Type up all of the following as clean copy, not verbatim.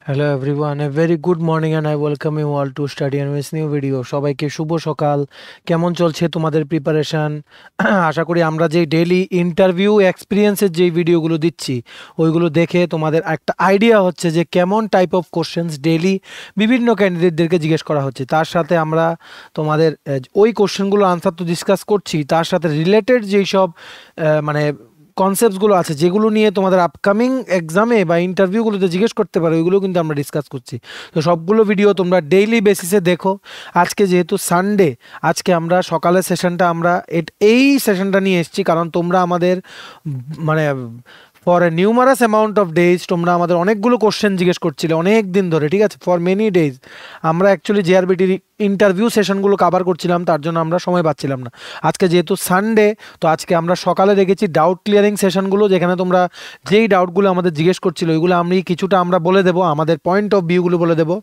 Hello everyone, a very good morning and I welcome you all to study and this new video. সবাইকে শুভ সকাল। কেমন চলছে তোমাদের preparation? আশা করি আমরা যে ডেইলি ইন্টারভিউ এক্সপিরিয়েন্সের যে ভিডিওগুলো দিচ্ছি ওইগুলো দেখে তোমাদের একটা আইডিয়া হচ্ছে যে কেমন টাইপ অফ কোশ্চেন্স ডেইলি বিভিন্ন ক্যান্ডিডেটদেরকে জিজ্ঞেস করা হচ্ছে। তার সাথে আমরা তোমাদের ওই কোশ্চেনগুলো আনসার তো ডিসকাস করছি, তার সাথে রিলেটেড যেই সব মানে কনসেপ্টসগুলো আছে যেগুলো নিয়ে তোমাদের আপকামিং এক্সামে বা ইন্টারভিউগুলোতে জিজ্ঞেস করতে পারো ওইগুলো কিন্তু আমরা ডিসকাস করছি। তো সবগুলো ভিডিও তোমরা ডেইলি বেসিসে দেখো। আজকে যেহেতু সানডে, আজকে আমরা সকালের সেশনটা আমরা এই সেশনটা নিয়ে এসেছি কারণ তোমরা আমাদের মানে for a numerous amount of days তোমরা আমাদের অনেকগুলো কোশ্চেন জিজ্ঞেস করছিলে অনেক দিন ধরে, ঠিক আছে, ফর মেনি ডেজ। আমরা অ্যাকচুয়ালি জেআরবিটির ইন্টারভিউ সেশনগুলো কভার করছিলাম, তার জন্য আমরা সময় পাচ্ছিলাম না। আজকে যেহেতু সানডে, তো আজকে আমরা সকালে রেখেছি ডাউট ক্লিয়ারিং সেশনগুলো, যেখানে তোমরা যেই ডাউটগুলো আমাদের জিজ্ঞেস করছিল ওইগুলো আমি কিছুটা আমরা বলে দেবো, আমাদের পয়েন্ট অফ ভিউগুলো বলে দেবো।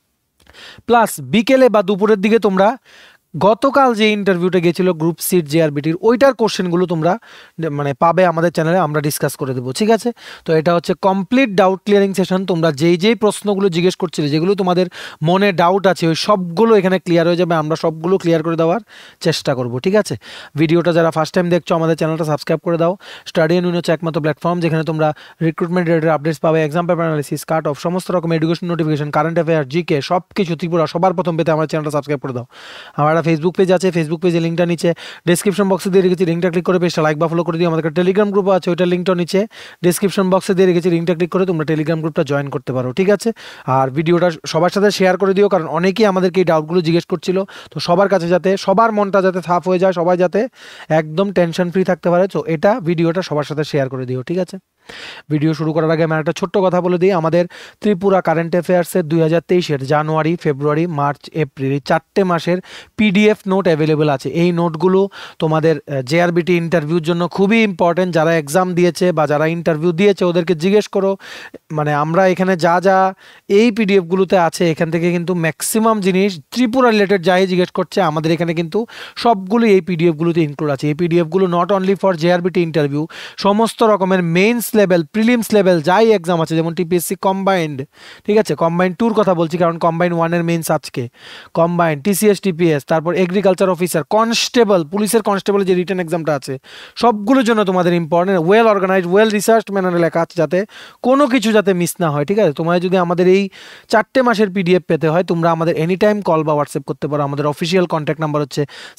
প্লাস বিকেলে বা দুপুরের দিকে তোমরা গতকাল যে ইন্টারভিউটা গেছিল গ্রুপ সিট জেআরবিটির ওইটার কোশ্চেনগুলো তোমরা মানে পাবে আমাদের চ্যানেলে, আমরা ডিসকাস করে দেবো, ঠিক আছে। তো এটা হচ্ছে কমপ্লিট ডাউট ক্লিয়ারিং সেশন। তোমরা যেই প্রশ্নগুলো জিজ্ঞেস করছিলে, যেগুলো তোমাদের মনে ডাউট আছে, ওই সবগুলো এখানে ক্লিয়ার হয়ে যাবে, আমরা সবগুলো ক্লিয়ার করে দেওয়ার চেষ্টা করব, ঠিক আছে। ভিডিওটা যারা ফার্স্ট টাইম দেখছো আমাদের চ্যানেলটা সাবস্ক্রাইব করে দাও। স্টাডি এন্ড উইন হচ্ছে একমাত্র প্ল্যাটফর্ম যেখানে তোমরা রিক্রুটমেন্ট রিলেটেড আপডেটস পাবে, exam paper analysis, cut off, সমস্ত রকম education notification, current affair, GK সব কিছু ত্রিপুরা সবার প্রথম পেতে আমার চ্যানেলটা সাবস্ক্রাইব করে দাও। আমার একটা ফেসবুক পেজ আছে, ফেসবুক পেজের লিঙ্কটা নিচে ডেসক্রিপশন বক্সে দিয়ে রেখেছি, লিঙ্কটা ক্লিক করে পেজটা লাইক বা ফলো করে দিও। আমাদের টেলিগ্রাম গ্রুপ আছে, ওইটার লিঙ্কটা নিচে ডেসক্রিপশন বক্সে দিয়ে রেখেছি, লিঙ্কটা ক্লিক করে তোমরা টেলিগ্রাম গ্রুপটা জয়েন করতে পারো, ঠিক আছে। আর ভিডিওটা সবার সাথে শেয়ার করে দিও, কারণ অনেকেই আমাদেরকে এই ডাউটগুলো জিজ্ঞেস করছিল, তো সবার কাছে যাতে সবার মনটা যাতে সাফ হয়ে যায়, সবাই যাতে একদম টেনশন ফ্রি থাকতে পারে, তো এটা ভিডিওটা সবার সাথে শেয়ার করে দিও, ঠিক আছে। ভিডিও শুরু করার আগে আমি একটা ছোট্ট কথা বলে দিই, আমাদের ত্রিপুরা কারেন্ট অ্যাফেয়ার্সের 2023-এর জানুয়ারি, ফেব্রুয়ারি, মার্চ, এপ্রিল এই 4টে মাসের পিডিএফ নোট অ্যাভেলেবেল আছে। এই নোটগুলো তোমাদের জেআরবিটি ইন্টারভিউর জন্য খুবই ইম্পর্টেন্ট। যারা এক্সাম দিয়েছে বা যারা ইন্টারভিউ দিয়েছে ওদেরকে জিজ্ঞেস করো, মানে আমরা এখানে যা যা এই পিডিএফগুলোতে আছে এখান থেকে কিন্তু ম্যাক্সিমাম জিনিস ত্রিপুরা রিলেটেড যাই জিজ্ঞেস করছে আমাদের এখানে কিন্তু সবগুলো এই পিডিএফগুলোতে ইনক্লুড আছে। এই পিডিএফগুলো not only for JRBT interview, সমস্ত রকমের মেইনস লেভেল, প্রিলিমস লেভেল যাই এক্সাম আছে, যেমন টিপিএসসি কম্বাইন্ড, ঠিক আছে, কম্বাইন্ড 2-র কথা বলছি কারণ কম্বাইন্ড 1-এর মেইনস আজকে, কম্বাইন্ড, TCS-TPS, তারপর এগ্রিকালচার অফিসার, কনস্টেবল, পুলিশের কনস্টেবলের যে রিটেন এক্সামটা আছে, সবগুলোর জন্য তোমাদের important, well organised, well research ম্যানারে লেখা আছে যাতে কোনো কিছু যাতে মিস না হয়, ঠিক আছে। তোমরা যদি আমাদের এই 4টে মাসের পিডিএফ পেতে হয় তোমরা আমাদের এনি টাইম কল বা হোয়াটসঅ্যাপ করতে পারো। আমাদের অফিসিয়াল কন্ট্যাক্ট নাম্বার হচ্ছে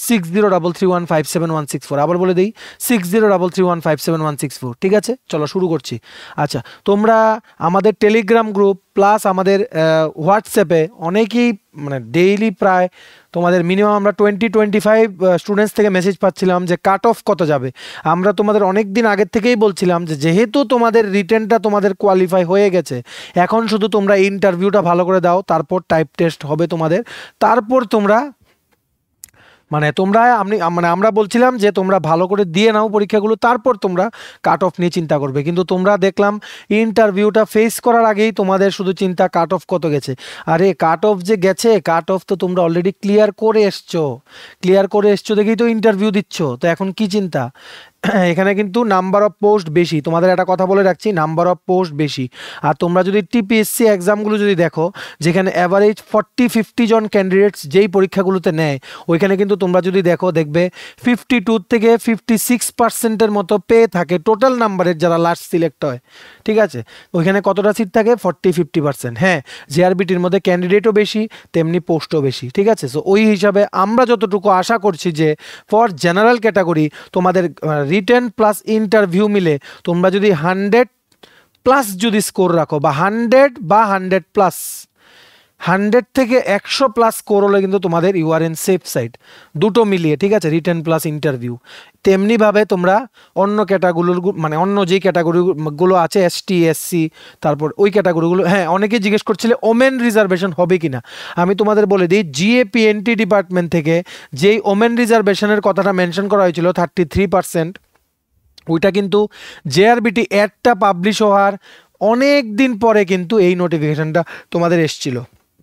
6033157164। আবার বলে দিই 6033157164, ঠিক আছে। চলো শুরু করছি। আচ্ছা, তোমরা আমাদের টেলিগ্রাম গ্রুপ প্লাস আমাদের হোয়াটসঅ্যাপে অনেকেই মানে ডেইলি প্রায় তোমাদের মিনিমাম আমরা 20-25 স্টুডেন্টস থেকে মেসেজ পাচ্ছিলাম যে কাট অফ কত যাবে। আমরা তোমাদের অনেক দিন আগের থেকেই বলছিলাম যে যেহেতু তোমাদের রিটেনটা তোমাদের কোয়ালিফাই হয়ে গেছে, এখন শুধু তোমরা ইন্টারভিউটা ভালো করে দাও, তারপর টাইপ টেস্ট হবে তোমাদের, তারপর তোমরা আমরা বলছিলাম যে তোমরা ভালো করে দিয়ে নাও পরীক্ষাগুলো, তারপর তোমরা কাট অফ নিয়ে চিন্তা করবে। কিন্তু তোমরা দেখলাম ইন্টারভিউটা ফেস করার আগেই তোমাদের শুধু চিন্তা কাট অফ কত গেছে। আরে কাট অফ যে গেছে, কাট অফ তো তোমরা অলরেডি ক্লিয়ার করে এসছো দেখেই তো ইন্টারভিউ দিচ্ছ, তো এখন কি চিন্তা? এখানে কিন্তু নাম্বার অফ পোস্ট বেশি, তোমাদের একটা কথা বলে রাখছি, নাম্বার অফ পোস্ট বেশি। আর তোমরা যদি টিপিএসসি এক্সামগুলো যদি দেখো, যেখানে অ্যাভারেজ 40-50 জন ক্যান্ডিডেটস যেই পরীক্ষাগুলোতে নেয়, ওইখানে কিন্তু তোমরা যদি দেখো দেখবে 52 থেকে 56% মতো পেয়ে থাকে টোটাল নাম্বারের যারা লাস্ট সিলেক্ট হয়, ঠিক আছে। ওইখানে কতটা সিট থাকে? 40-50%। হ্যাঁ, জেআরবিটির মধ্যে ক্যান্ডিডেটও বেশি, তেমনি পোস্টও বেশি, ঠিক আছে। সো ওই হিসাবে আমরা যতটুকু আশা করছি যে ফর জেনারেল ক্যাটাগরি তোমাদের রিটেন প্লাস ইন্টারভিউ মিলে তোমরা যদি 100+ যদি স্কোর রাখো বা 100 থেকে 100+ স্কোর হলে কিন্তু তোমাদের U R in safe side, দুটো মিলিয়ে, ঠিক আছে, রিটেন প্লাস ইন্টারভিউ। তেমনিভাবে তোমরা অন্য ক্যাটাগরিগুলো মানে অন্য যেই ক্যাটাগরিগুলো আছে ST SC, তারপর ওই ক্যাটাগরিগুলো, হ্যাঁ অনেকেই জিজ্ঞেস করছিলে ওমেন রিজার্ভেশন হবে কিনা। আমি তোমাদের বলে দিই GAPNT ডিপার্টমেন্ট থেকে যেই ওমেন রিজার্ভেশনের কথাটা মেনশন করা হয়েছিল 33%, ওইটা কিন্তু জেআরবিটি অ্যাডটা পাবলিশ হওয়ার অনেক দিন পরে কিন্তু এই নোটিফিকেশনটা তোমাদের এসছিল।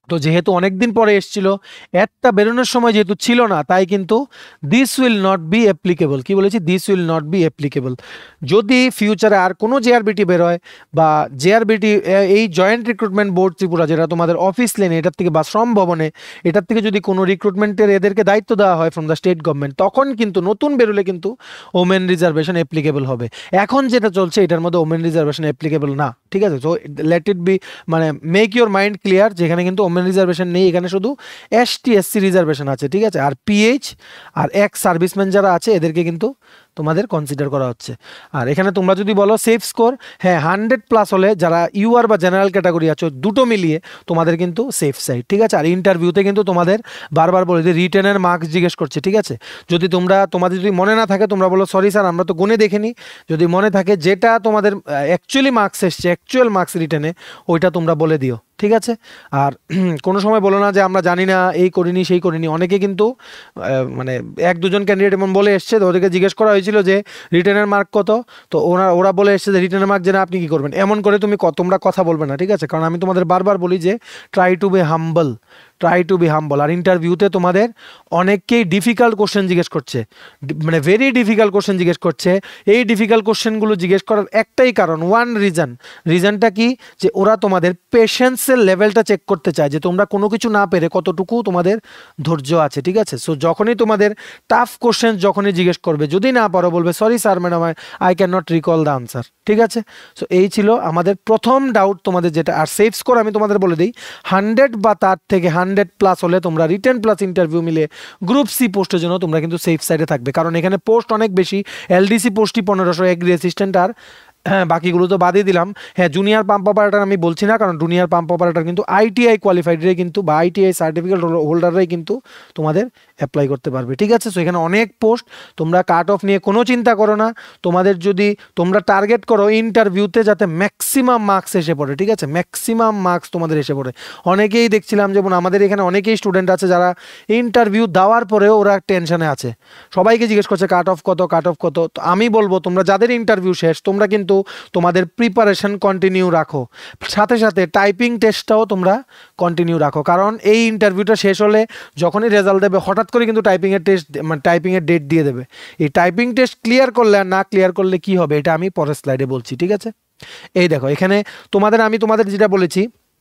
তো যেহেতু অনেকদিন পরে এসেছিল, একটা বেরোনোর সময় যেহেতু ছিল না, তাই কিন্তু this will not be applicable. কি বলেছি? This will not be applicable. যদি ফিউচারে আর কোনো জেআরবিটি বেরোয় বা জেআরবিটি এই জয়েন্ট রিক্রুটমেন্ট বোর্ড ত্রিপুরা, যেটা তোমাদের অফিস লেনে এটার থেকে বা শ্রম ভবনে এটার থেকে যদি কোনো রিক্রুটমেন্টের এদেরকে দায়িত্ব দেওয়া হয় ফ্রম দ্য স্টেট গভর্নমেন্ট, তখন কিন্তু নতুন বেরোলে কিন্তু ওমেন রিজার্ভেশন অ্যাপ্লিকেবল হবে। এখন যেটা চলছে এটার মধ্যে ওমেন রিজার্ভেশন অ্যাপ্লিকেবল না, ঠিক আছে? সো লেট ইট বি, মানে মেক ইউর মাইন্ড ক্লিয়ার, যেখানে কিন্তু ওমেন রিজার্ভেশন নেই, এখানে শুধু এসটি এসসি রিজার্ভেশন আছে, ঠিক আছে? আর পিএইচ আর এক্স সার্ভিসম্যান যারা আছে এদেরকে কিন্তু তোমাদের কনসিডার করা হচ্ছে। আর এখানে তোমরা যদি বলো সেফ স্কোর, হ্যাঁ 100+ হলে যারা ইউআর বা জেনারেল ক্যাটাগরি আছো দুটো মিলিয়ে তোমাদের কিন্তু সেফ সাইড, ঠিক আছে? আর ইন্টারভিউতে কিন্তু তোমাদের বারবার বলে যে রিটেনের মার্কস জিজ্ঞেস করছে, ঠিক আছে? যদি তোমাদের যদি মনে না থাকে তোমরা বলো সরি স্যার আমরা তো গুনে দেখিনি। যদি মনে থাকে যেটা তোমাদের অ্যাকচুয়ালি মার্কস এসছে, অ্যাকচুয়াল মার্কস রিটেনে, ওইটা তোমরা বলে দিও, ঠিক আছে? আর কোনো সময় বলো না যে আমরা জানি না, এই করিনি সেই করিনি। অনেকে কিন্তু মানে 1-2জন ক্যান্ডিডেট এমন বলে এসছে, তো ওদেরকে জিজ্ঞেস করা হয়েছিল যে রিটেনের মার্ক কত, তো ওরা বলে এসছে যে রিটেনের মার্ক জেনে আপনি কি করবেন। এমন করে তোমরা কথা বলবে না, ঠিক আছে? কারণ আমি তোমাদের বারবার বলি যে try to be humble, try to be humble. আর ইন্টারভিউতে তোমাদের অনেককেই ডিফিকাল্ট কোশ্চেন জিজ্ঞেস করছে, মানে ভেরি ডিফিকাল্ট কোশ্চেন জিজ্ঞেস করছে। এই ডিফিকাল্ট কোশ্চেনগুলো জিজ্ঞেস করার একটাই কারণ, ওয়ান রিজনটা কি, যে ওরা তোমাদের পেশেন্সের লেভেলটা চেক করতে চায়, যে তোমরা কোনো কিছু না পেরে কতটুকু তোমাদের ধৈর্য আছে, ঠিক আছে? সো যখনই তোমাদের টাফ কোশ্চেন যখনই জিজ্ঞেস করবে, যদি না পারো বলবে sorry sir madam I can not recall the answer, ঠিক আছে? সো এই ছিল আমাদের প্রথম ডাউট তোমাদের যেটা। আর সেফ স্কোর আমি তোমাদের বলে দিই, 100 বা তার থেকে 100+ হলে তোমরা রিটেন প্লাস ইন্টারভিউ মিলে গ্রুপ সি পোস্টের জন্য তোমরা কিন্তু সেফ সাইডে থাকবে। কারণ এখানে পোস্ট অনেক বেশি, এলডিসি পোস্টই 1500, এগ্রি অ্যাসিস্ট্যান্ট আর হ্যাঁ বাকিগুলো তো বাদই দিলাম। হ্যাঁ জুনিয়র পাম্প অপারেটর আমি বলছি না, কারণ জুনিয়র পাম্প অপারেটর কিন্তু আইটিআই কোয়ালিফাইডরাই কিন্তু বা আইটিআই সার্টিফিকেট হোল্ডাররাই কিন্তু তোমাদের অ্যাপ্লাই করতে পারবে, ঠিক আছে? সো এখানে অনেক পোস্ট, তোমরা কাট অফ নিয়ে কোনো চিন্তা করো না। তোমাদের যদি তোমরা টার্গেট করো ইন্টারভিউতে যাতে ম্যাক্সিমাম মার্কস এসে পড়ে, ঠিক আছে? ম্যাক্সিমাম মার্কস তোমাদের এসে পড়ে। অনেকেই দেখছিলাম, যেমন আমাদের এখানে অনেকেই স্টুডেন্ট আছে যারা ইন্টারভিউ দেওয়ার পরেও ওরা টেনশনে আছে, সবাইকে জিজ্ঞেস করছে কাট অফ কত, কাট অফ কত। তো আমি বলবো তোমরা যাদের ইন্টারভিউ শেষ, তোমরা কিন্তু তোমাদের প্রিপারেশন কন্টিনিউ রাখো, সাথে সাথে টাইপিং টেস্টটাও তোমরা কন্টিনিউ রাখো। কারণ এই ইন্টারভিউটা শেষ হলে যখনই রেজাল্ট দেবে হঠাৎ করে কিন্তু টাইপিংয়ের টেস্ট, মানে টাইপিংয়ের ডেট দিয়ে দেবে। এই টাইপিং টেস্ট ক্লিয়ার করলে আর না ক্লিয়ার করলে কি হবে, এটা আমি পরের স্লাইডে বলছি, ঠিক আছে? এই দেখো এখানে আমি তোমাদের যেটা বলেছি,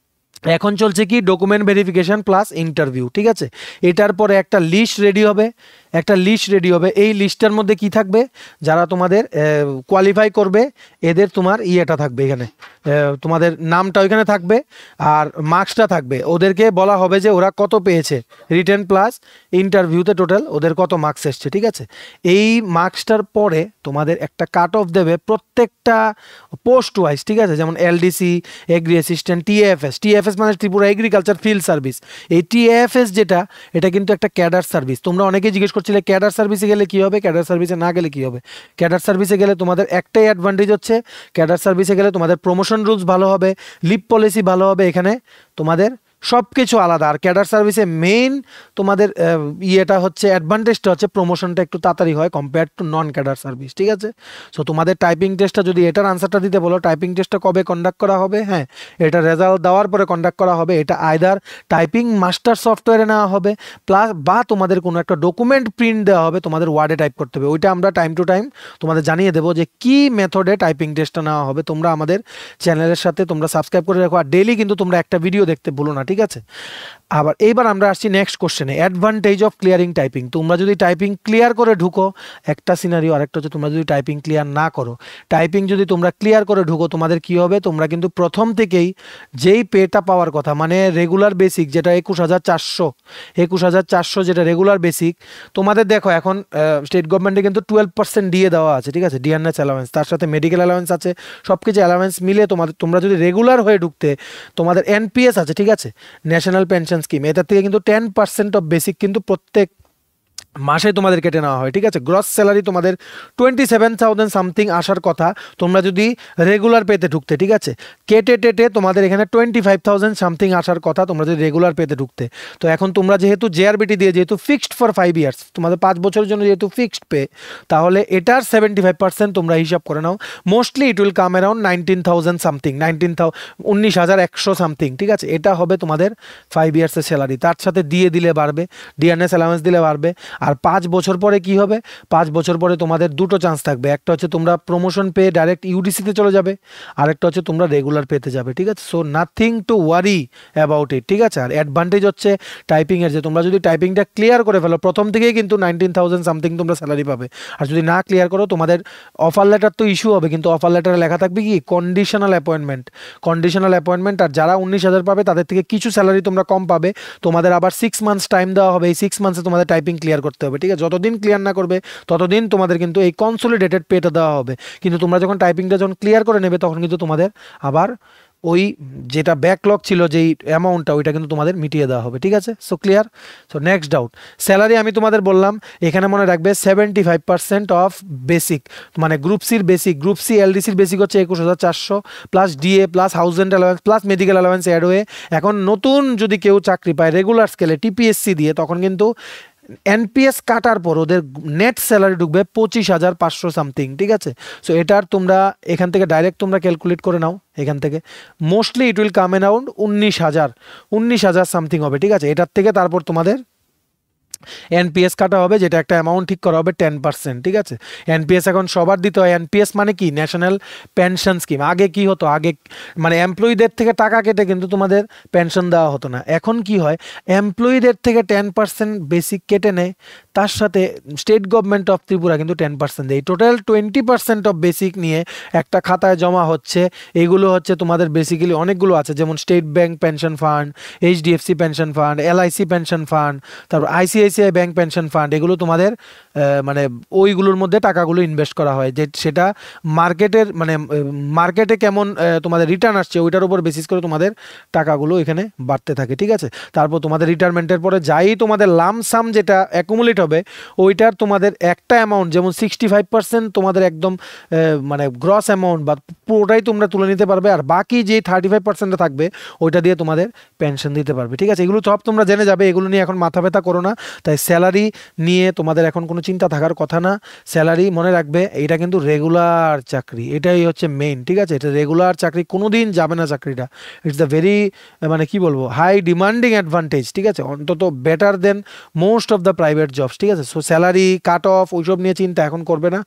এখন চলছে কি ডকুমেন্ট ভেরিফিকেশন প্লাস ইন্টারভিউ, ঠিক আছে? এটার পরে একটা লিস্ট রেডি হবে, এই লিস্টটার মধ্যে কি থাকবে, যারা তোমাদের কোয়ালিফাই করবে এদের তোমার ইয়েটা থাকবে, এখানে তোমাদের নামটা ওইখানে থাকবে আর মার্কসটা থাকবে। ওদেরকে বলা হবে যে ওরা কত পেয়েছে রিটেন প্লাস ইন্টারভিউতে, টোটাল ওদের কত মার্কস এসছে, ঠিক আছে? এই মার্কসটার পরে তোমাদের একটা কাট অফ দেবে প্রত্যেকটা পোস্ট ওয়াইজ, ঠিক আছে? যেমন এলডিসি, এগ্রি অ্যাসিস্ট্যান্ট, টিএফএস মানে ত্রিপুরা এগ্রিকালচার ফিল্ড সার্ভিস। এই টিএফএস যেটা, এটা কিন্তু একটা ক্যাডার সার্ভিস। তোমরা অনেকেই জিজ্ঞেস করছিলে ক্যাডার সার্ভিসে গেলে কি হবে, ক্যাডার সার্ভিসে না গেলে কি হবে। ক্যাডার সার্ভিসে গেলে তোমাদের একটাই অ্যাডভান্টেজ হচ্ছে, ক্যাডার সার্ভিসে গেলে তোমাদের প্রমোশন রুলস ভালো হবে, লিভ পলিসি ভালো হবে, এখানে তোমাদের সব কিছু আলাদা। আর ক্যাডার সার্ভিসে মেইন তোমাদের ইয়েটা হচ্ছে, অ্যাডভান্টেজটা হচ্ছে প্রমোশনটা একটু তাড়াতাড়ি হয় compare to non cadre service, ঠিক আছে? সো তোমাদের টাইপিং টেস্টটা, যদি এটার আনসারটা দিতে বলো, টাইপিং টেস্টটা কবে কন্ডাক্ট করা হবে, হ্যাঁ এটা রেজাল্ট দেওয়ার পরে কন্ডাক্ট করা হবে। এটা আইদার টাইপিং মাস্টার সফটওয়্যারে নেওয়া হবে প্লাস বা তোমাদের কোনো একটা ডকুমেন্ট প্রিন্ট দেওয়া হবে, তোমাদের ওয়ার্ডে টাইপ করতে হবে। ওইটা আমরা টাইম টু টাইম তোমাদের জানিয়ে দেবো যে কি মেথডে টাইপিং টেস্টটা নেওয়া হবে। তোমরা আমাদের চ্যানেলের সাথে তোমরা সাবস্ক্রাইব করে রাখো, আর ডেইলি কিন্তু তোমরা একটা ভিডিও দেখতে ভুলো না, ঠিক আছে? আবার এইবার আমরা আসছি নেক্সট কোশ্চেনে, অ্যাডভান্টেজ অফ ক্লিয়ারিং টাইপিং। তোমরা যদি টাইপিং ক্লিয়ার করে ঢুকো, একটা সিনারিও, আরেকটা হচ্ছে তোমরা যদি টাইপিং ক্লিয়ার না করো। টাইপিং যদি তোমরা ক্লিয়ার করে ঢুকো, তোমাদের কি হবে, তোমরা কিন্তু প্রথম থেকেই যেই পেটা পাওয়ার কথা, মানে রেগুলার বেসিক যেটা 21,400 যেটা রেগুলার বেসিক, তোমাদের দেখো এখন স্টেট গভর্নমেন্টে কিন্তু 12% দিয়ে দেওয়া আছে, ঠিক আছে? ডিএনএস অ্যালাওয়েন্স, তার সাথে মেডিকেল অ্যালাওয়েন্স আছে, সব কিছু অ্যালাওয়েন্স মিলে তোমরা যদি রেগুলার হয়ে ঢুকতে, তোমাদের এনপিএস আছে, ঠিক আছে? ন্যাশনাল পেনশন স্কিম, এটার থেকে কিন্তু 10% অফ বেসিক কিন্তু প্রত্যেক মাসে তোমাদের কেটে নেওয়া হয়, ঠিক আছে। গ্রস স্যালারি তোমাদের 27,000 সামথিং আসার কথা তোমরা যদি রেগুলার পেতে ঢুকতে, ঠিক আছে। কেটে টেটে তোমাদের এখানে 25,000 সামথিং আসার কথা তোমরা যদি রেগুলার পেতে ঢুকতে। তো এখন তোমরা যেহেতু জেআরবিটি দিয়ে যেহেতু ফিক্সড ফর 5 ইয়ার্স, তোমাদের 5 বছরের জন্য যেহেতু ফিক্সড পে, তাহলে এটার 75% তোমরা হিসাব করে নাও। Mostly it will come around 19,000 something, 19,100 something, ঠিক আছে। এটা হবে তোমাদের 5 ইয়ার্সের স্যালারি। তার সাথে দিলে বাড়বে, ডিএনএস অ্যালাউন্স দিলে বাড়বে। আর 5 বছর পরে কি হবে, 5 বছর পরে তোমাদের দুটো চান্স থাকবে। একটা হচ্ছে তোমরা প্রমোশন পেয়ে ডাইরেক্ট ইউডিসিতে চলে যাবে, আরেকটা হচ্ছে তোমরা রেগুলার পেতে যাবে, ঠিক আছে। So nothing to worry about it, ঠিক আছে। আর অ্যাডভান্টেজ হচ্ছে টাইপিংয়ের, যে তোমরা যদি টাইপিংটা ক্লিয়ার করে ফেলো প্রথম থেকেই কিন্তু 19,000 সামথিং তোমরা স্যালারি পাবে। আর যদি না ক্লিয়ার করো তোমাদের অফার লেটার তো ইস্যু হবে, কিন্তু অফার লেটারে লেখা থাকবে কি কন্ডিশনাল অ্যাপয়েন্টমেন্ট, কন্ডিশনাল অ্যাপয়েন্টমেন্ট। আর যারা 19,000 পাবে তাদের থেকে কিছু স্যালারি তোমরা কম পাবে। তোমাদের আবার 6 মান্থস টাইম দেওয়া হবে, এই 6 মান্থসে তোমাদের টাইপিং ক্লিয়ার করতে হবে, ঠিক আছে। যতদিন ক্লিয়ার না করবে ততদিন তোমাদের কিন্তু এই কনসোলিডেটেড পেটা দেওয়া হবে। কিন্তু তোমরা যখন টাইপিংটা যখন ক্লিয়ার করে নেবে তখন কিন্তু তোমাদের আবার ওই যেটা ব্যাকলগ ছিল যেই অ্যামাউন্টটা ওইটা কিন্তু তোমাদের মিটিয়ে দেওয়া হবে, ঠিক আছে। So clear. So next doubt, salary আমি তোমাদের বললাম এখানে মনে রাখবে 75% অফ বেসিক, মানে গ্রুপ সির বেসিক, গ্রুপ সি এলডিসির বেসিক হচ্ছে 21,400 plus DA plus house rent allowance plus medical allowance add হয়ে এখন নতুন যদি কেউ চাকরি পায় রেগুলার স্কেলে টিপিএসসি দিয়ে, তখন কিন্তু এনপিএস কাটার পর ওদের নেট স্যালারি ঢুকবে 25,500 সামথিং, ঠিক আছে। সো এটার তোমরা এখান থেকে ডাইরেক্ট তোমরা ক্যালকুলেট করে নাও এখান থেকে। Mostly it will come around 19,000 something হবে, ঠিক আছে। এটার থেকে তারপর তোমাদের এনপিএস কাটা হবে, যেটা একটা অ্যামাউন্ট ঠিক করা হবে 10%, ঠিক আছে। এনপিএস এখন সবার দিতে হয়। এনপিএস মানে কি, ন্যাশনাল পেনশন স্কিম। আগে কি হতো, আগে মানে এমপ্লয়ীদের থেকে টাকা কেটে কিন্তু তোমাদের পেনশন দেওয়া হতো না। এখন কি হয়, এমপ্লয়ীদের থেকে 10% বেসিক কেটে নেয়, তার সাথে স্টেট গভর্নমেন্ট অফ ত্রিপুরা কিন্তু 10% দেয়। টোটাল 20% অফ বেসিক নিয়ে একটা খাতায় জমা হচ্ছে। এগুলো হচ্ছে তোমাদের বেসিক্যালি অনেকগুলো আছে, যেমন State Bank pension fund, HDFC pension fund, LIC pension fund, তারপর আইসিআইসিআই ব্যাংক পেনশন ফান্ড। এগুলো তোমাদের মানে ওইগুলোর মধ্যে টাকাগুলো ইনভেস্ট করা হয়, যে সেটা মার্কেটের মানে মার্কেটে কেমন তোমাদের রিটার্ন আসছে ওইটার উপর বেসিস করে তোমাদের টাকাগুলো এখানে বাড়তে থাকে, ঠিক আছে। তারপর তোমাদের রিটায়ারমেন্টের পরে যাই তোমাদের লামসাম যেটা অ্যাকুমুলেট হবে ওইটার তোমাদের একটা অ্যামাউন্ট, যেমন 65% তোমাদের একদম মানে গ্রস অ্যামাউন্ট বা পুরোটাই তোমরা তুলে নিতে পারবে, আর বাকি যে 35% থাকবে ওইটা দিয়ে তোমাদের পেনশন দিতে পারবে, ঠিক আছে। এগুলো সব তোমরা জেনে যাবে, এগুলো নিয়ে এখন মাথা ব্যথা করো না। তাই স্যালারি নিয়ে তোমাদের এখন কোনো চিন্তা থাকার কথা না। স্যালারি মনে রাখবে এটা কিন্তু রেগুলার চাকরি, এটাই হচ্ছে মেইন, ঠিক আছে। এটা রেগুলার চাকরি, কোনো দিন যাবে না চাকরিটা। ইটস দ্য ভেরি মানে কি বলবো হাই ডিমান্ডিং অ্যাডভান্টেজ, ঠিক আছে। অন্তত better than most of the private jobs, ঠিক আছে। সো স্যালারি কাট অফ ওইসব নিয়ে চিন্তা এখন করবে না।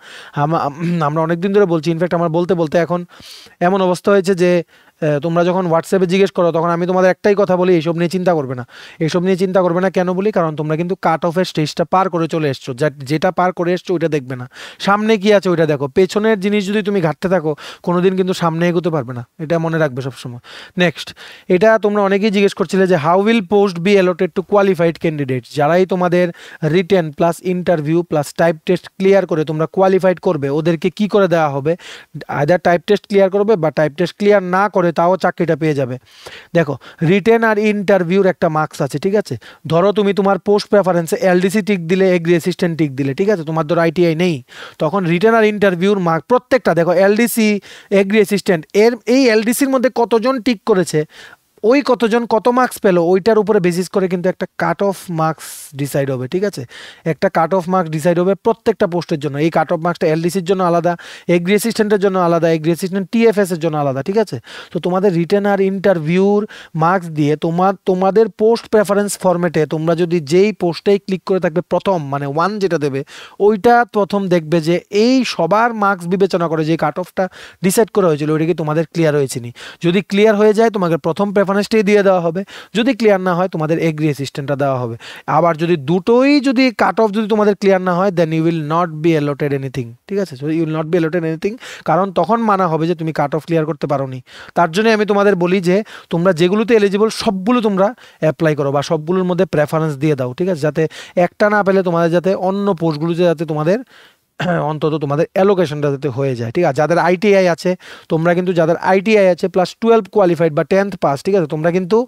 আমরা অনেকদিন ধরে বলছি, ইনফ্যাক্ট আমার বলতে বলতে এখন এমন অবস্থা হয়েছে যে তোমরা যখন হোয়াটসঅ্যাপে জিজ্ঞেস করো তখন আমি তোমাদের একটাই কথা বলি, এইসব নিয়ে চিন্তা করবে না, এইসব নিয়ে চিন্তা করবে না। কেন বলি, কারণ তোমরা কিন্তু কাট অফের স্টেজটা পার করে চলে এসছো। যেটা পার করে এসছো ওইটা দেখবে না, সামনে কি আছে ওইটা দেখো। পেছনের জিনিস যদি তুমি ঘাটতে থাকো কোনোদিন কিন্তু সামনে এগোতে পারবে না, এটা মনে রাখবে সবসময়। নেক্সট, এটা তোমরা অনেকেই জিজ্ঞেস করছিলে যে how will post be allotted to qualified candidates. যারাই তোমাদের written plus interview plus type test clear করে তোমরা কোয়ালিফাইড করবে, ওদেরকে কি করে দেওয়া হবে, আইদার টাইপ টেস্ট ক্লিয়ার করবে বা টাইপ টেস্ট ক্লিয়ার না করে তাও চাকরিটা পেয়ে যাবে। দেখো, রিটেন আর ইন্টারভিউর একটা মার্কস আছে, ঠিক আছে। ধরো তুমি তোমার পোস্ট প্রেফারেন্সে এলডিসি টিক দিলে, এগ্রি অ্যাসিস্ট্যান্ট টিক দিলে, ঠিক আছে, তোমার ধরো আইটিআই নেই, তখন রিটেন আর ইন্টারভিউর মার্ক প্রত্যেকটা দেখো, এলডিসি এগ্রি অ্যাসিস্ট্যান্ট এই এলডিসির মধ্যে কতজন টিক করেছে, ওই কতজন কত মার্কস পেলো ওইটার উপরে বেসিস করে কিন্তু একটা কাট অফ মার্কস ডিসাইড হবে, ঠিক আছে। একটা কাট অফ মার্কস ডিসাইড হবে প্রত্যেকটা পোস্টের জন্য। এই কাট অফ মার্কসটা এলডিসির জন্য আলাদা, এগ্রি অ্যাসিস্ট্যান্টের জন্য আলাদা, এগ্রি অ্যাসিস্ট্যান্ট টিএফএস এর জন্য আলাদা, ঠিক আছে। তো তোমাদের রিটেন আর ইন্টারভিউর মার্কস দিয়ে তোমাদের পোস্ট প্রেফারেন্স ফরম্যাটে তোমরা যদি যেই পোস্টেই ক্লিক করে থাকবে প্রথম মানে 1 যেটা দেবে ওইটা প্রথম দেখবে যে এই সবার মার্কস বিবেচনা করে যে কাট অফটা ডিসাইড করা হয়েছিল ওইটা কি তোমাদের ক্লিয়ার হয়েছে নি। যদি ক্লিয়ার হয়ে যায় তোমাকে প্রথম প্রেফারেন্সটাই দিয়ে দেওয়া হবে, যদি ক্লিয়ার না হয় তোমাদের এগ্রি অ্যাসিস্ট্যান্টটা দেওয়া হবে। আবার যদি দুটোই যদি কাট অফ যদি তোমাদের ক্লিয়ার না হয় then you will not be allotted anything, ঠিক আছে। So you will not be allotted anything, কারণ তখন মানা হবে যে তুমি কাট অফ ক্লিয়ার করতে পারোনি। তার জন্য আমি তোমাদের বলি যে তোমরা যেগুলোতে এলিজিবল সবগুলো তোমরা অ্যাপ্লাই করো বা সবগুলোর মধ্যে প্রেফারেন্স দিয়ে দাও, ঠিক আছে, যাতে একটা না পেলে তোমাদের যাতে অন্য পোস্টগুলোতে যাতে তোমাদের অন্তত তোমাদের অ্যালোকেশনটা যাতে হয়ে যায়, ঠিক আছে। যাদের আইটিআই আছে তোমরা কিন্তু, যাদের আইটিআই আছে প্লাস 12 কোয়ালিফাইড বা 10th পাস, ঠিক আছে, তোমরা কিন্তু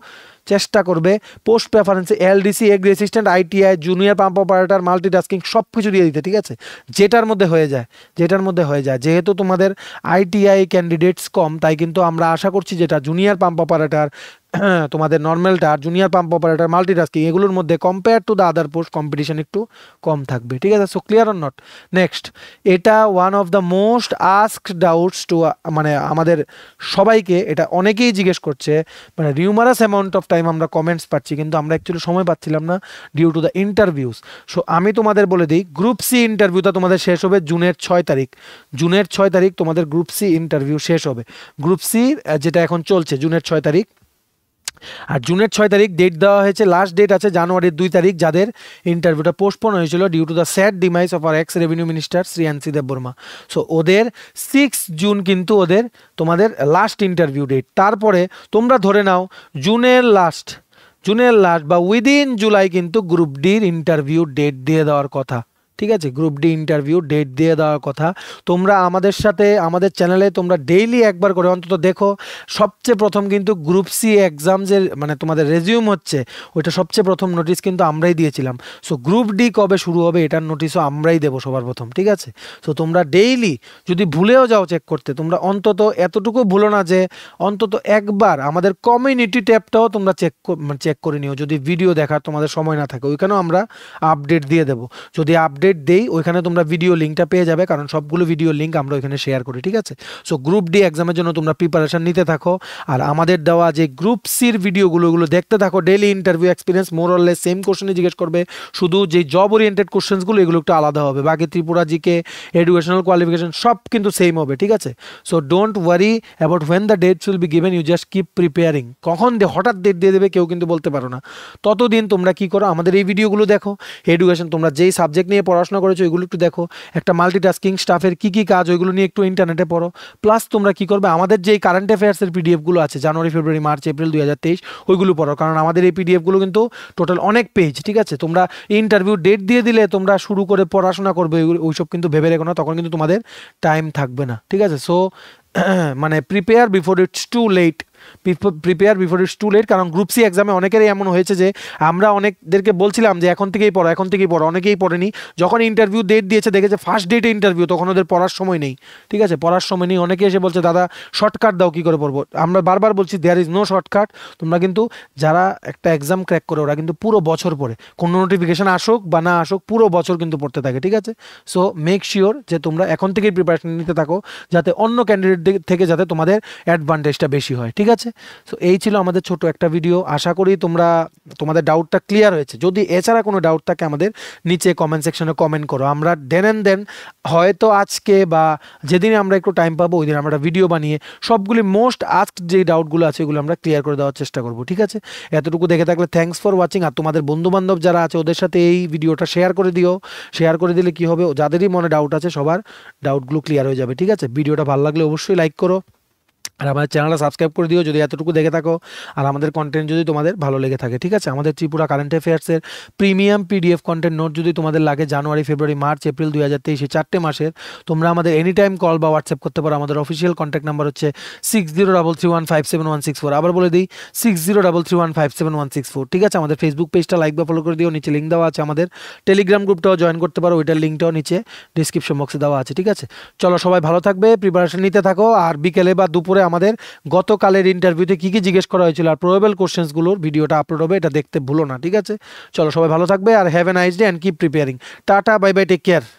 চেষ্টা করবে পোস্ট প্রেফারেন্সে LDC, agri assistant, ITI, junior pump operator, multitasking সব কিছু দিয়ে দিতে, ঠিক আছে, যেটার মধ্যে হয়ে যায়। যেহেতু তোমাদের আইটিআই ক্যান্ডিডেটস কম, তাই কিন্তু আমরা আশা করছি যেটা জুনিয়র পাম্প অপারেটর, তোমাদের নর্মালটা আর জুনিয়র পাম্প অপারেটর, মাল্টিটাস্কিং, এগুলোর মধ্যে compare to the other post competition একটু কম থাকবে, ঠিক আছে। So clear or not? Next, এটা one of the most asked doubts too, মানে আমাদের সবাইকে এটা অনেকেই জিজ্ঞেস করছে, মানে নিউমারাস অ্যামাউন্ট অফ টাইম আমরা কমেন্টস পাচ্ছি, কিন্তু আমরা অ্যাকচুয়ালি সময় পাচ্ছিলাম না due to the interviews. So আমি তোমাদের বলে দিই, গ্রুপ সি ইন্টারভিউটা তোমাদের শেষ হবে জুনের 6 তারিখ। জুনের 6 তারিখ তোমাদের গ্রুপ সি ইন্টারভিউ শেষ হবে। গ্রুপ সি যেটা এখন চলছে জুনের 6 তারিখ। আর জুনের 6 তারিখ ডেট দেওয়া হয়েছে, লাস্ট ডেট আছে জানুয়ারির 2 তারিখ, যাদের ইন্টারভিউটা পোস্টপোন হয়েছিল due to the sad demise of আর ex revenue minister Shri NC Debbarma. So ওদের 6 জুন কিন্তু ওদের তোমাদের লাস্ট ইন্টারভিউ ডেট। তারপরে তোমরা ধরে নাও জুনের লাস্ট বা উইদিন জুলাই কিন্তু গ্রুপ ডির ইন্টারভিউ ডেট দিয়ে দেওয়ার কথা, ঠিক আছে, গ্রুপ ডি ইন্টারভিউ ডেট দিয়ে দেওয়ার কথা। তোমরা আমাদের সাথে আমাদের চ্যানেলে তোমরা ডেইলি একবার করে অন্তত দেখো। সবচেয়ে প্রথম কিন্তু গ্রুপ সি এক্সাম যে মানে তোমাদের রেজিউম হচ্ছে, ওইটা সবচেয়ে প্রথম নোটিশ কিন্তু আমরাই দিয়েছিলাম। সো গ্রুপ ডি কবে শুরু হবে এটার নোটিশও আমরাই দেবো সবার প্রথম, ঠিক আছে। সো তোমরা ডেইলি যদি ভুলেও যাও চেক করতে, তোমরা অন্তত এতটুকু ভুলো না যে অন্তত একবার আমাদের কমিউনিটি ট্যাবটাও তোমরা চেক করে নিও, যদি ভিডিও দেখার তোমাদের সময় না থাকে, ওইখানেও আমরা আপডেট দিয়ে দেবো। যদি আপডেট দেই ওইখানে তোমরা ভিডিও লিঙ্কটা পেয়ে যাবে, কারণ সবগুলো ভিডিও লিঙ্ক আমরা ওইখানে শেয়ার করি, ঠিক আছে। সো গ্রুপ ডি এক্সামের জন্য তোমরা প্রিপারেশন নিতে থাকো, আর আমাদের দেওয়া যে গ্রুপ সির ভিডিওগুলো দেখতে থাকো। Daily interview experience more or less same কোশ্চেনই জিজ্ঞেস করবে, শুধু যে জব ওরিয়েন্টেড কোশ্চেন্সগুলো এগুলো একটু আলাদা হবে। বাকি ত্রিপুরা জিকে, এডুকেশনাল কোয়ালিফিকেশন সব কিন্তু সেম হবে, ঠিক আছে। So don't worry about when the dates will be given, you just keep preparing. কখন হঠাৎ ডেট দিয়ে দেবে কেউ কিন্তু বলতে পারো না। ততদিন তোমরা কি করো, আমাদের এই ভিডিওগুলো দেখো। এডুকেশন তোমরা যেই সাবজেক্ট নিয়ে পড়াশোনা করেছো এগুলো একটু দেখো। একটা মাল্টিটাস্কিং স্টাফের কি কি কাজ ওইগুলো নিয়ে একটু ইন্টারনেটে পড়ো। প্লাস তোমরা কি করবে, আমাদের যেই কারেন্ট অ্যাফেয়ার্সের পিডিএফগুলো আছে জানুয়ারি, ফেব্রুয়ারি, মার্চ, এপ্রিল 2023, ওইগুলো পড়ো, কারণ আমাদের এই পিডিএফগুলো কিন্তু টোটাল অনেক পেজ, ঠিক আছে। তোমরা ইন্টারভিউ ডেট দিয়ে দিলে তোমরা শুরু করে পড়াশোনা করবে, ওইসব কিন্তু ভেবে রেখো না, তখন কিন্তু তোমাদের টাইম থাকবে না, ঠিক আছে। সো মানে prepare before it's too late, কারণ গ্রুপ সি এক্সামে অনেকেরই এমন হয়েছে যে আমরা অনেকদেরকে বলছিলাম যে এখন থেকেই পড়ো, অনেকেই পড়েনি। যখন ইন্টারভিউ ডেট দিয়েছে দেখেছে ফার্স্ট ডেটে ইন্টারভিউ, তখন ওদের পড়ার সময় নেই, ঠিক আছে, পড়ার সময় নেই। অনেকে এসে বলছে দাদা শর্টকাট দাও, কী করে পড়বো। আমরা বারবার বলছি দেয়ার ইজ নো শর্টকাট। তোমরা কিন্তু যারা একটা এক্সাম ক্র্যাক করে ওরা কিন্তু পুরো বছর পড়ে, কোনো নোটিফিকেশান আসুক বা না আসুক পুরো বছর কিন্তু পড়তে থাকে, ঠিক আছে। সো মেক শিওর যে তোমরা এখন থেকেই প্রিপারেশন নিতে থাকো, যাতে অন্য ক্যান্ডিডেট থেকে যাতে তোমাদের অ্যাডভান্টেজটা বেশি হয়, ঠিক আছে। সো এই ছিল আমাদের ছোট একটা ভিডিও। আশা করি তোমাদের ডাউটটা ক্লিয়ার হয়েছে। যদি এছাড়া কোনো ডাউট থাকে আমাদের নিচে কমেন্ট সেকশনে কমেন্ট করো। আমরা দেন হয়তো আজকে বা যেদিন আমরা একটু টাইম পাবো ওই দিন আমরা ভিডিও বানিয়ে সবগুলি মোস্ট আস্কড যে ডাউটগুলো আছে ওগুলো আমরা ক্লিয়ার করে দেওয়ার চেষ্টা করবো, ঠিক আছে। এতটুকু দেখে থাকলে থ্যাঙ্কস ফর ওয়াচিং। আর তোমাদের বন্ধুবান্ধব যারা আছে ওদের সাথে এই ভিডিওটা শেয়ার করে দিও। শেয়ার করে দিলে কি হবে, যাদেরই মনে ডাউট আছে সবার ডাউটগুলো ক্লিয়ার হয়ে যাবে, ঠিক আছে। ভিডিওটা ভালো লাগলে অবশ্যই লাইক করো, আর আমাদের চ্যানেলটা সাবস্ক্রাইব করে দিও যদি এতটুকু দেখে থাকো, আর আমাদের কন্টেন্ট যদি তোমাদের ভালো লেগে থাকে, ঠিক আছে। আমাদের ত্রিপুরা কারেন্ট অ্যাফেয়ার্সের প্রিমিয়াম পিডিএফ কন্টেন্ট নোট যদি তোমাদের লাগে জানুয়ারি, ফেব্রুয়ারি, মার্চ, এপ্রিল 2023 এই 4টে মাসের, তোমরা আমাদের এনি টাইম কল বা হোয়াটসঅ্যাপ করতে পারো। আমাদের অফিসিয়াল কন্ট্যাক্ট নাম্বার হচ্ছে 6033157164। আবার বলে দিই 6033157164, ঠিক আছে। আমাদের ফেসবুক পেজটা লাইক বা ফলো করে দিও, নিচে লিঙ্ক দেওয়া আছে। আমাদের টেলিগ্রাম গ্রুপটাও জয়েন করতে পারো, ওইটার লিঙ্কটাও নিচে ডিসক্রিপশন বক্সে দেওয়া আছে, ঠিক আছে। চলো সবাই ভালো থাকবে, প্রিপারেশন নিতে থাকো। আর বিকেলে বা দুপুরে আমাদের গতকালের ইন্টারভিউতে কি কি জিজ্ঞেস করা হয়েছিল আর প্রবাবল কোশ্চেন্সগুলোর ভিডিওটা আপলোড হবে, এটা দেখতে ভুলো না, ঠিক আছে। চলো সবাই ভালো থাকবে, আর have a nice day and keep preparing. Tata, bye bye, take care.